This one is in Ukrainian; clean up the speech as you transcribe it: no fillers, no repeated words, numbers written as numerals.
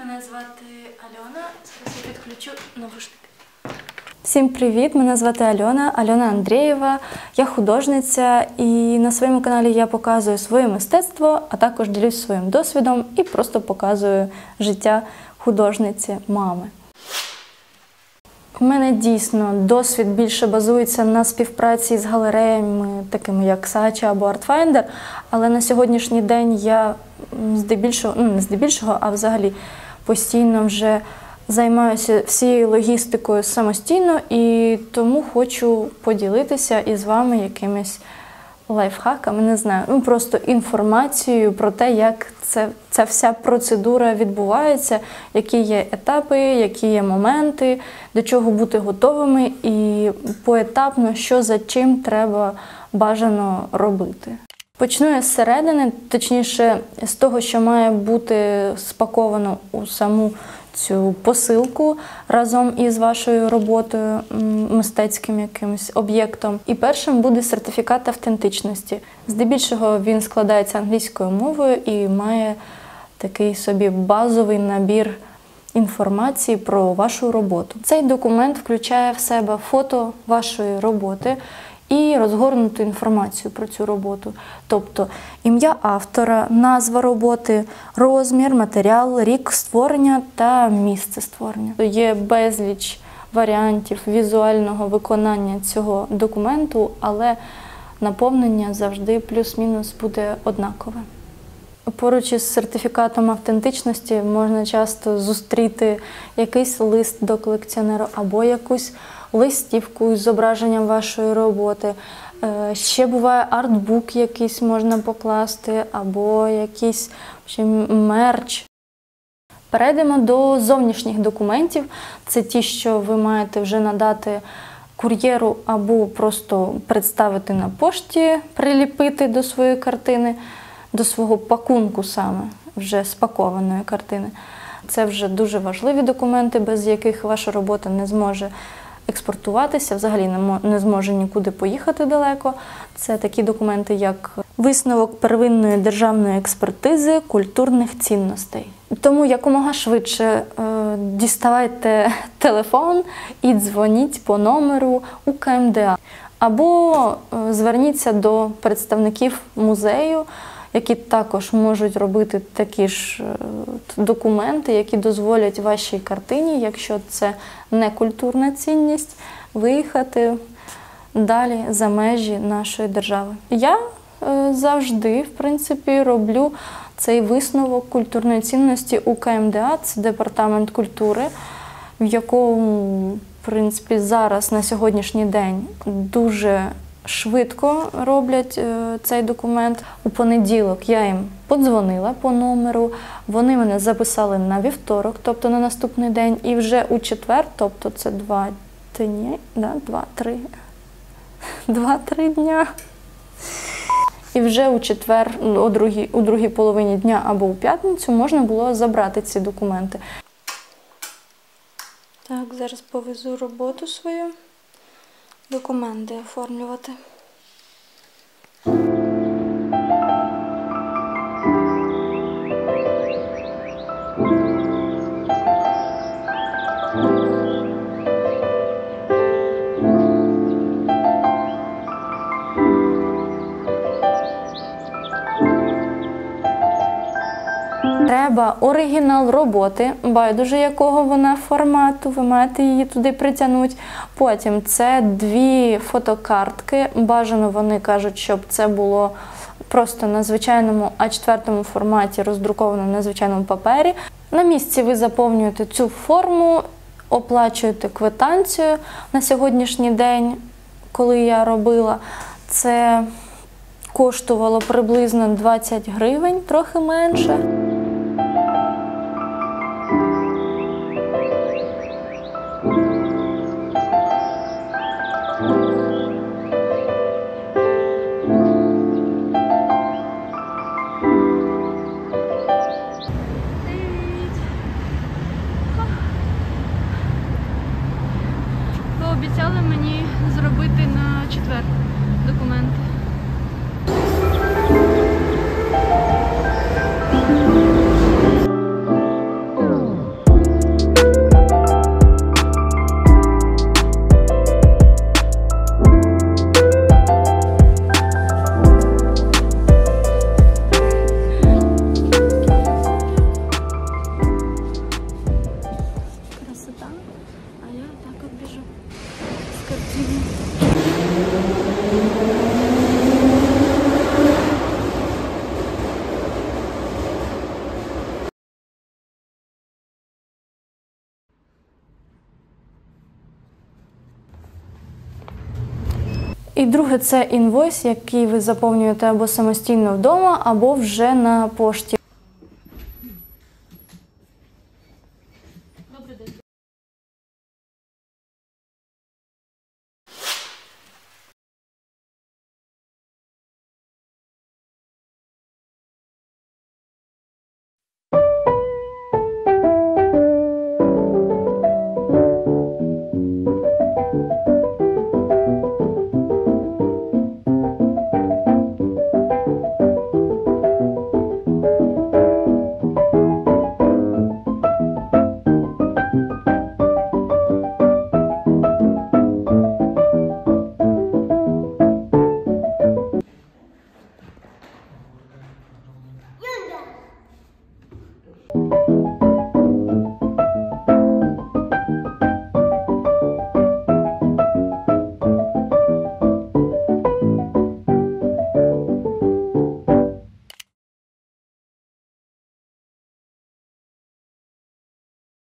Мене звати Альона. Зараз я підключу навушники. Всім привіт! Мене звати Альона Андрієва. Я художниця і на своєму каналі я показую своє мистецтво, а також ділюсь своїм досвідом і просто показую життя художниці мами. У мене дійсно досвід більше базується на співпраці з галереями, такими як Saatchi або Artfinder, але на сьогоднішній день я здебільшого, а взагалі постійно вже займаюся всією логістикою самостійно і тому хочу поділитися із вами якимись лайфхаками, не знаю, просто інформацією про те, як ця вся процедура відбувається, які є етапи, які є моменти, до чого бути готовими і поетапно, що за чим треба бажано робити. Почну я зсередини, точніше з того, що має бути спаковано у саму цю посилку разом із вашою роботою, мистецьким якимось об'єктом. І першим буде сертифікат автентичності. Здебільшого він складається англійською мовою і має такий собі базовий набір інформації про вашу роботу. Цей документ включає в себе фото вашої роботи і розгорнуту інформацію про цю роботу. Тобто ім'я автора, назва роботи, розмір, матеріал, рік створення та місце створення. Є безліч варіантів візуального виконання цього документу, але наповнення завжди плюс-мінус буде однакове. Поруч із сертифікатом автентичності можна часто зустріти якийсь лист до колекціонера або якусь листівку із зображенням вашої роботи. Ще буває артбук якийсь можна покласти, або якийсь мерч. Перейдемо до зовнішніх документів. Це ті, що ви маєте вже надати кур'єру або просто представити на пошті, приліпити до своєї картини, до свого пакунку саме, вже спакованої картини. Це вже дуже важливі документи, без яких ваша робота не зможе експортуватися, взагалі не зможе нікуди поїхати далеко. Це такі документи, як висновок первинної державної експертизи культурних цінностей. Тому якомога швидше діставайте телефон і дзвоніть по номеру у КМДА. Або зверніться до представників музею, які також можуть робити такі ж документи, які дозволять вашій картині, якщо це не культурна цінність, виїхати далі за межі нашої держави. Я завжди, в принципі, роблю цей висновок культурної цінності у КМДА, це департамент культури, в якому, в принципі, зараз на сьогоднішній день дуже швидко роблять цей документ. У понеділок я їм подзвонила по номеру, вони мене записали на вівторок, тобто на наступний день, і вже у четвер, тобто це 2 дні, 2-3 дня. І вже у четвер, у другій половині дня або у п'ятницю можна було забрати ці документи. Так, зараз повезу роботу свою. Документи оформлювати. Треба оригінал роботи, байдуже якого вона формату, ви маєте її туди притягнути. Потім це 2 фотокартки, бажано вони кажуть, щоб це було просто на звичайному А4 форматі, роздруковано на звичайному папері. На місці ви заповнюєте цю форму, оплачуєте квитанцію. На сьогоднішній день, коли я робила, це коштувало приблизно 20 гривень, трохи менше. Обіцяли мені зробити на четвер документи. І друге – це інвойс, який ви заповнюєте або самостійно вдома, або вже на пошті.